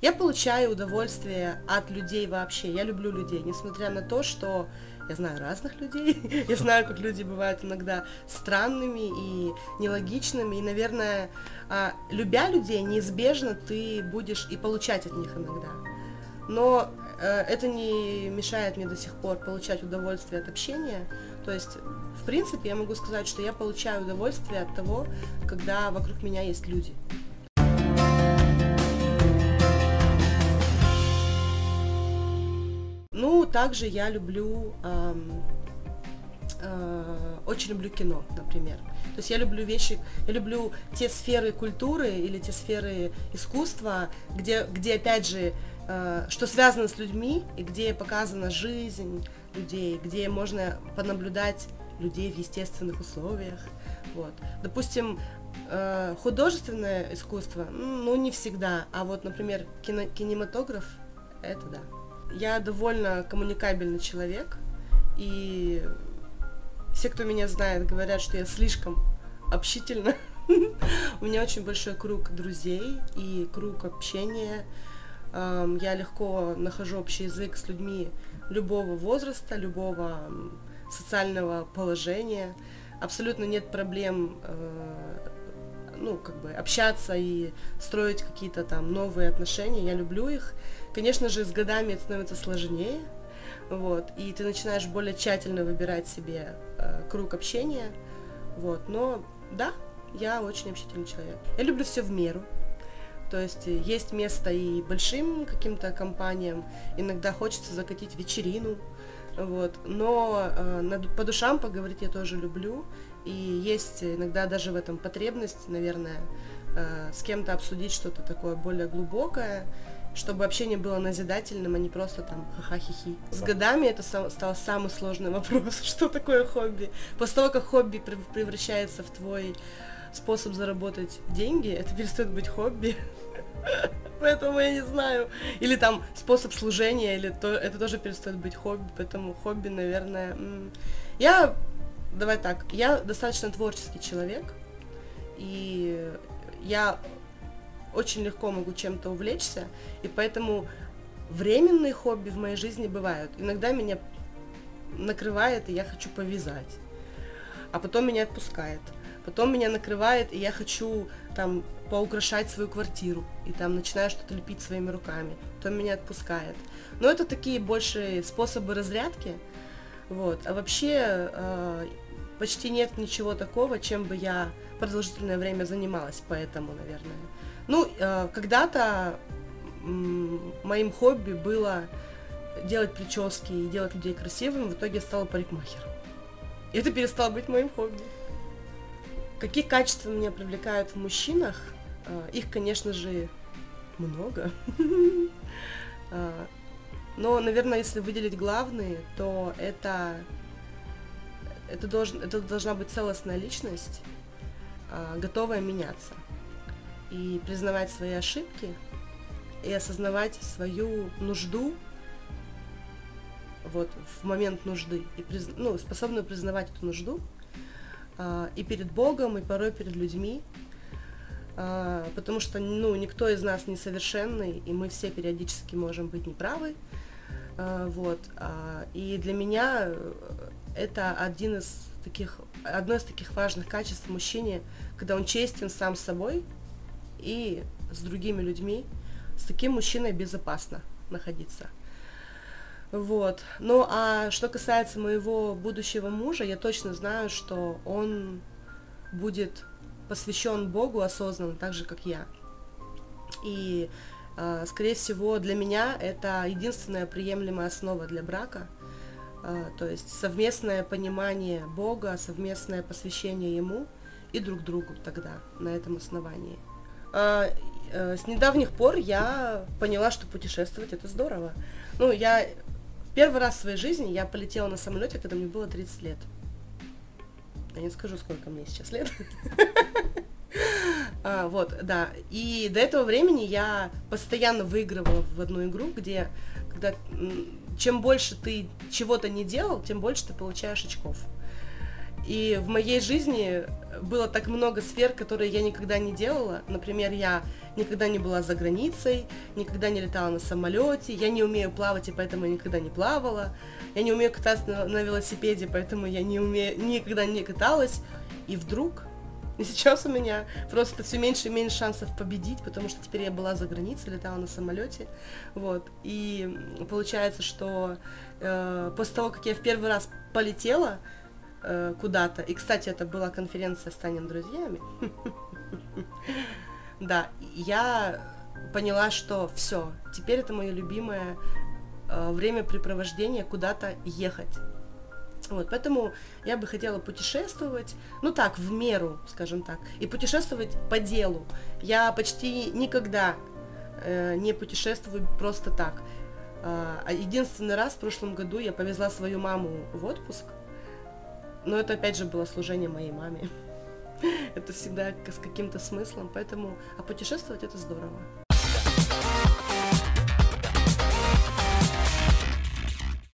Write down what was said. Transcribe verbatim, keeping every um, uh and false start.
Я получаю удовольствие от людей вообще. Я люблю людей, несмотря на то, что я знаю разных людей. Я знаю, как люди бывают иногда странными и нелогичными. И, наверное, любя людей, неизбежно ты будешь и получать от них иногда. Но это не мешает мне до сих пор получать удовольствие от общения. То есть, в принципе, я могу сказать, что я получаю удовольствие от того, когда вокруг меня есть люди. Ну, также я люблю, эм, э, очень люблю кино, например. То есть я люблю вещи, я люблю те сферы культуры или те сферы искусства, где, где опять же, э, что связано с людьми, и где показана жизнь людей, где можно понаблюдать людей в естественных условиях. Вот. Допустим, э, художественное искусство, ну, не всегда, а вот, например, кино, кинематограф, это да. Я довольно коммуникабельный человек, и все, кто меня знает, говорят, что я слишком общительна. У меня очень большой круг друзей и круг общения. Я легко нахожу общий язык с людьми любого возраста, любого социального положения. Абсолютно нет проблем, ну, как бы общаться и строить какие-то там новые отношения. Я люблю их. Конечно же, с годами это становится сложнее, вот, и ты начинаешь более тщательно выбирать себе э, круг общения, вот, но да, я очень общительный человек. Я люблю все в меру, то есть есть место и большим каким-то компаниям, иногда хочется закатить вечерину, вот, но э, над, по душам поговорить я тоже люблю, и есть иногда даже в этом потребность, наверное, э, с кем-то обсудить что-то такое более глубокое, чтобы общение было назидательным, а не просто там ха-ха-хи-хи. С годами это стал самый сложный вопрос, что такое хобби. После того, как хобби превращается в твой способ заработать деньги, это перестает быть хобби. Поэтому я не знаю. Или там способ служения, или то, это тоже перестает быть хобби. Поэтому хобби, наверное... Я, давай так, я достаточно творческий человек, и я очень легко могу чем-то увлечься, и поэтому временные хобби в моей жизни бывают. Иногда меня накрывает, и я хочу повязать, а потом меня отпускает. Потом меня накрывает, и я хочу там поукрашать свою квартиру, и там начинаю что-то лепить своими руками. Потом меня отпускает. Но это такие больше способы разрядки. Вот. А вообще э, почти нет ничего такого, чем бы я продолжительное время занималась, поэтому, наверное. Ну, э, когда-то м- моим хобби было делать прически и делать людей красивыми, в итоге я стала парикмахером. И это перестало быть моим хобби. Какие качества меня привлекают в мужчинах? Э, их, конечно же, много. Но, наверное, если выделить главные, то это, это, должен, это должна быть целостная личность, готовая меняться. И признавать свои ошибки, и осознавать свою нужду вот, в момент нужды, и приз... ну, способную признавать эту нужду а, и перед Богом, и порой перед людьми, а, потому что ну, никто из нас не совершенный, и мы все периодически можем быть неправы. А, вот, а, и для меня это один из таких, одно из таких важных качеств в мужчине, когда он честен сам с собой и с другими людьми. С таким мужчиной безопасно находиться. Вот. Ну, а что касается моего будущего мужа, я точно знаю, что он будет посвящен Богу осознанно, так же, как я. И, э, скорее всего, для меня это единственная приемлемая основа для брака. Э, то есть совместное понимание Бога, совместное посвящение Ему и друг другу тогда на этом основании. Э, э, с недавних пор я поняла, что путешествовать это здорово. Ну, я первый раз в своей жизни я полетела на самолете, когда мне было тридцать лет. Я не скажу, сколько мне сейчас лет. а, вот, да. И до этого времени я постоянно выигрывала в одну игру, где, когда, чем больше ты чего-то не делал, тем больше ты получаешь очков. И в моей жизни было так много сфер, которые я никогда не делала. Например, я никогда не была за границей, никогда не летала на самолете, я не умею плавать, и поэтому я никогда не плавала. Я не умею кататься на, на велосипеде, поэтому я не умею, никогда не каталась. И вдруг, и сейчас у меня просто все меньше и меньше шансов победить, потому что теперь я была за границей, летала на самолете. Вот. И получается, что э, после того, как я в первый раз полетела э, куда-то, и, кстати, это была конференция «Станем друзьями», да, я поняла, что все, теперь это мое любимое э, времяпрепровождение куда-то ехать. Вот, поэтому я бы хотела путешествовать, ну так, в меру, скажем так, и путешествовать по делу. Я почти никогда э, не путешествую просто так. А единственный раз в прошлом году я повезла свою маму в отпуск, но это опять же было служение моей маме. Это всегда с каким-то смыслом, поэтому, а путешествовать это здорово.